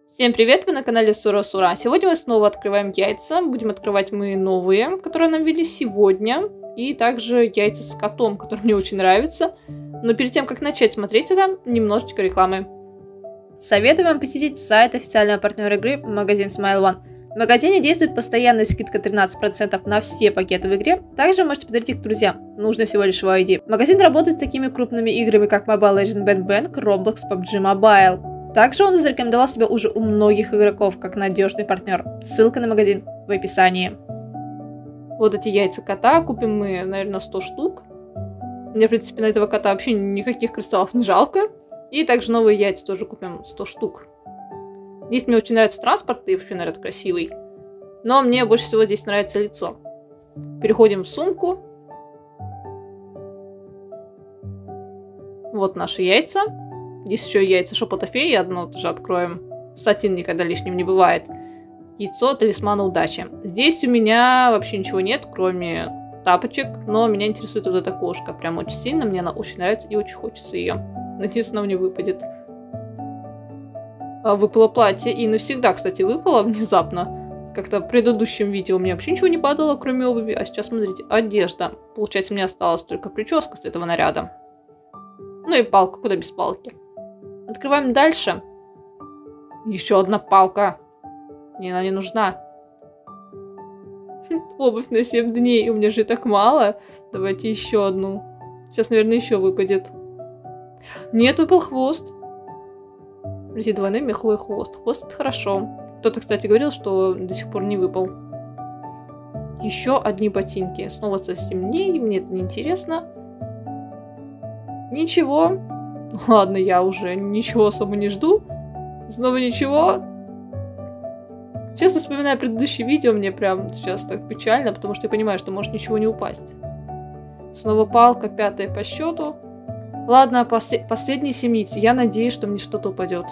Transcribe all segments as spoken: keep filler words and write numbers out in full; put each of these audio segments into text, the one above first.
Всем привет, вы на канале Сура Сура. Сегодня мы снова открываем яйца. Будем открывать мы новые, которые нам ввели сегодня. И также яйца с котом, которые мне очень нравятся. Но перед тем, как начать смотреть это, немножечко рекламы. Советую вам посетить сайт официального партнера игры магазин Smile One. В магазине действует постоянная скидка тринадцать процентов на все пакеты в игре. Также можете подарить их друзьям. Нужно всего лишь его ай ди. Магазин работает с такими крупными играми, как Mobile Legends Bang Bang, Roblox, пабг Mobile. Также он зарекомендовал себя уже у многих игроков, как надежный партнер. Ссылка на магазин в описании. Вот эти яйца кота купим мы, наверное, сто штук. Мне, в принципе, на этого кота вообще никаких кристаллов не жалко. И также новые яйца тоже купим сто штук. Здесь мне очень нравится транспорт, и вообще, наверное, красивый. Но мне больше всего здесь нравится лицо. Переходим в сумку. Вот наши яйца. Здесь еще яйца шепота феи, одно тоже откроем. Сатин никогда лишним не бывает. Яйцо талисмана удачи. Здесь у меня вообще ничего нет, кроме тапочек. Но меня интересует вот эта кошка. Прям очень сильно. Мне она очень нравится и очень хочется ее. Надеюсь, она мне выпадет. Выпало платье. И навсегда, кстати, выпало внезапно. Как-то в предыдущем видео у меня вообще ничего не падало, кроме обуви. А сейчас, смотрите, одежда. Получается, мне осталась только прическа с этого наряда. Ну и палка. Куда без палки? Открываем дальше. Еще одна палка. Мне она не нужна. Обувь на семь дней. У меня же и так мало. Давайте еще одну. Сейчас, наверное, еще выпадет. Нет, выпал хвост. Подожди, двойной меховой хвост. Хвост — это хорошо. Кто-то, кстати, говорил, что до сих пор не выпал. Еще одни ботинки. Снова за семь дней. Мне это не интересно. Ничего. Ладно, я уже ничего особо не жду. Снова ничего. Честно, вспоминая предыдущее видео, мне прям сейчас так печально, потому что я понимаю, что может ничего не упасть. Снова палка, пятая по счету. Ладно, после последние семь яиц. Я надеюсь, что мне что-то упадет.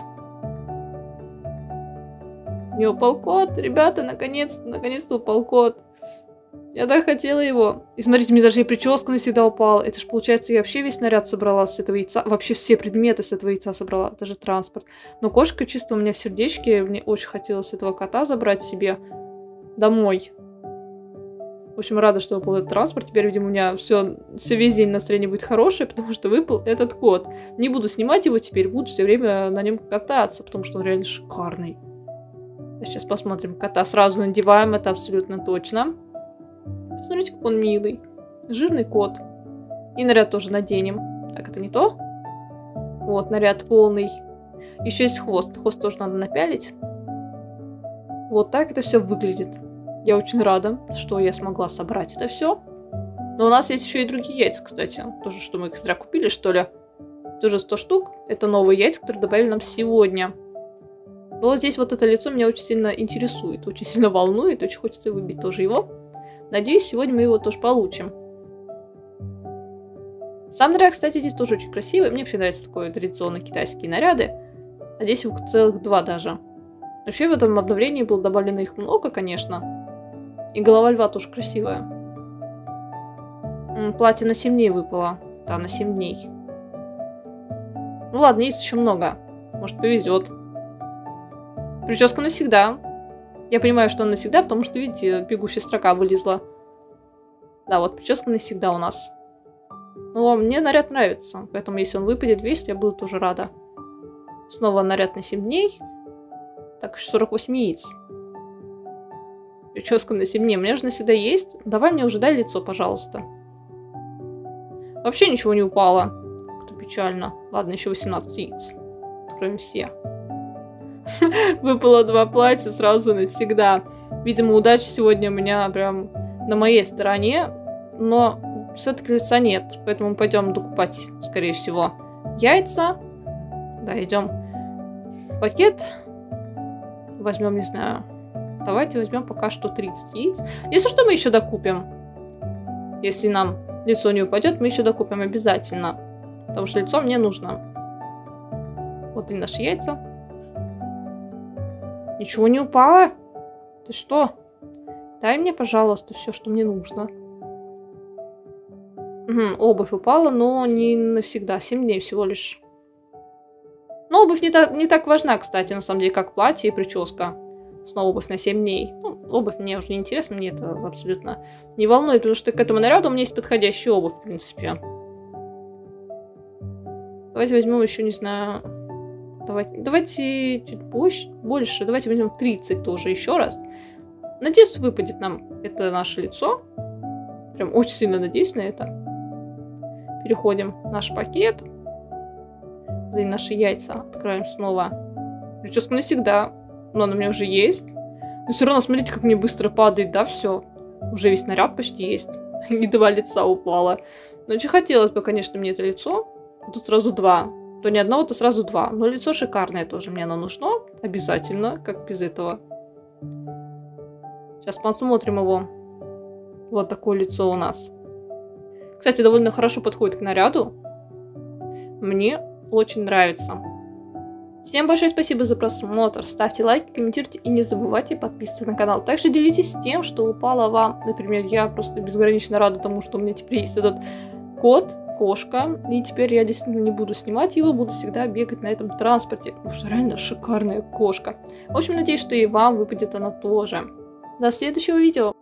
Не упал кот. Ребята, наконец-то, наконец-то упал кот. Я так хотела его. И смотрите, мне даже и прическа навсегда упала. Это же, получается, я вообще весь наряд собрала с этого яйца. Вообще все предметы с этого яйца собрала. Даже транспорт. Но кошка чисто у меня в сердечке. Мне очень хотелось этого кота забрать себе домой. В общем, рада, что выпал этот транспорт. Теперь, видимо, у меня все, все весь день настроение будет хорошее, потому что выпал этот кот. Не буду снимать его теперь. Буду все время на нем кататься, потому что он реально шикарный. Сейчас посмотрим. Кота сразу надеваем. Это абсолютно точно. Смотрите, как он милый. Жирный кот. И наряд тоже наденем. Так, это не то. Вот, наряд полный. Еще есть хвост. Хвост тоже надо напялить. Вот так это все выглядит. Я очень рада, что я смогла собрать это все. Но у нас есть еще и другие яйца, кстати. Тоже, что мы экстра купили, что ли. Тоже сто штук. Это новые яйца, которые добавили нам сегодня. Но вот здесь вот это лицо меня очень сильно интересует. Очень сильно волнует. Очень хочется выбить тоже его. Надеюсь, сегодня мы его тоже получим. Сам наряд, кстати, здесь тоже очень красивый. Мне вообще нравятся такие традиционные китайские наряды. А здесь их целых два даже. Вообще в этом обновлении было добавлено их много, конечно. И голова льва тоже красивая. М, платье на семь дней выпало. Да, на семь дней. Ну ладно, есть еще много. Может, повезет. Прическа навсегда. Я понимаю, что он навсегда, потому что, видите, бегущая строка вылезла. Да, вот прическа навсегда у нас. Но мне наряд нравится, поэтому если он выпадет весь, я буду тоже рада. Снова наряд на семь дней. Так, сорок восемь яиц. Прическа на семь дней. У меня же навсегда есть. Давай мне уже дай лицо, пожалуйста. Вообще ничего не упало. Как-то печально. Ладно, еще восемнадцать яиц. Откроем все. Выпало два платья сразу навсегда. Видимо, удача сегодня у меня прям на моей стороне. Но все-таки лица нет. Поэтому мы пойдем докупать, скорее всего, яйца. Да, идем в пакет. Возьмем, не знаю. Давайте возьмем пока что тридцать яиц. Если что, мы еще докупим. Если нам лицо не упадет, мы еще докупим обязательно. Потому что лицо мне нужно. Вот и наши яйца. Ничего не упало? Ты что? Дай мне, пожалуйста, все, что мне нужно. Угу, обувь упала, но не навсегда. семь дней всего лишь. Ну, Но обувь не так, не так важна, кстати, на самом деле, как платье и прическа. Снова обувь на семь дней. Ну, обувь мне уже не интересна, мне это абсолютно не волнует, потому что к этому наряду у меня есть подходящая обувь, в принципе. Давайте возьмем еще, не знаю... Давайте, давайте чуть больше, больше. Давайте возьмем тридцать тоже еще раз. Надеюсь, выпадет нам это наше лицо. Прям очень сильно надеюсь на это. Переходим в наш пакет. Блин, наши яйца. Откроем снова. Прическа навсегда. Но она у меня уже есть. Но все равно, смотрите, как мне быстро падает, да, все. Уже весь наряд почти есть. И два лица упало. Но очень хотелось бы, конечно, мне это лицо. Тут сразу два. То не одного, то сразу два. Но лицо шикарное тоже. Мне оно нужно. Обязательно. Как без этого. Сейчас посмотрим его. Вот такое лицо у нас. Кстати, довольно хорошо подходит к наряду. Мне очень нравится. Всем большое спасибо за просмотр. Ставьте лайки, комментируйте и не забывайте подписываться на канал. Также делитесь тем, что упало вам. Например, я просто безгранично рада тому, что у меня теперь есть этот кот, кошка. И теперь я действительно не буду снимать его, буду всегда бегать на этом транспорте. Потому что реально шикарная кошка. В общем, надеюсь, что и вам выпадет она тоже. До следующего видео.